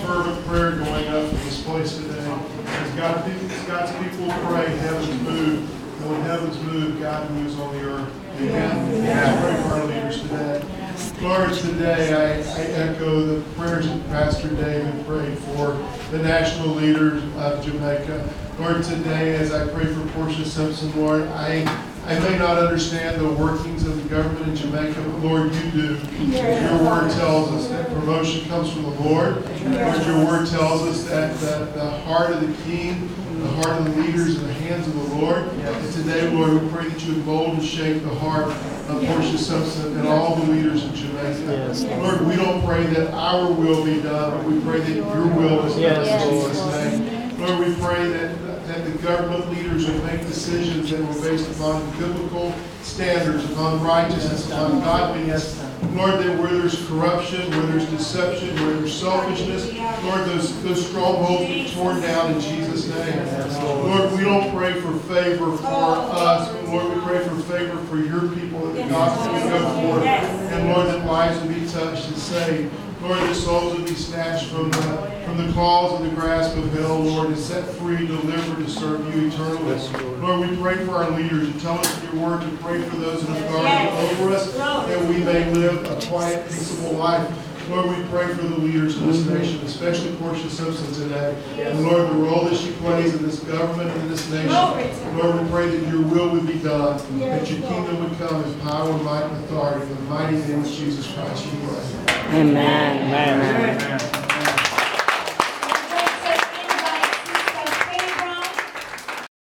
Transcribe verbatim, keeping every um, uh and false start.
fervent prayer going up in this place today. As God, as God's people pray, heavens move. And when heavens move, God moves on the earth. Amen. Let's pray for our leaders today. Lord, today I, I echo the prayers that Pastor David prayed for the national leaders of Jamaica. Lord, today as I pray for Portia Simpson, Lord, I I may not understand the workings of the government in Jamaica, but Lord, you do. Your word tells us that promotion comes from the Lord. Lord, your word tells us that the, the heart of the king, the heart of the leaders in the hands of the Lord. And today, Lord, we pray that you would mold and shape the heart of Portia Simpson and all the leaders in Jamaica. Lord, we don't pray that our will be done, but we pray that your will is done in Jesus' name. Lord, we pray that that the government leaders will make decisions that were based upon biblical standards, upon righteousness, upon godliness. Lord, that where there's corruption, where there's deception, where there's selfishness, Lord, those, those strongholds be torn down in Jesus' name. Lord, we don't pray for favor for us, but Lord, we pray for favor for your people, that the gospel will go forth, and Lord, that lives will be touched and saved. Lord, that souls will be snatched from the, from the claws of the grasp of hell, Lord, and set free, delivered to serve you eternally. Lord, we pray for our leaders. You tell us in your word to pray for those in authority over us, that we may live a quiet, peaceable life. Lord, we pray for the leaders in this nation, especially Portia Simpson today. And Lord, the role that she plays in this government and in this nation. Lord, we pray that your will would be done, that your kingdom would come in power, might, and authority. In the mighty name of Jesus Christ, we pray. Amen. Amen. Amen.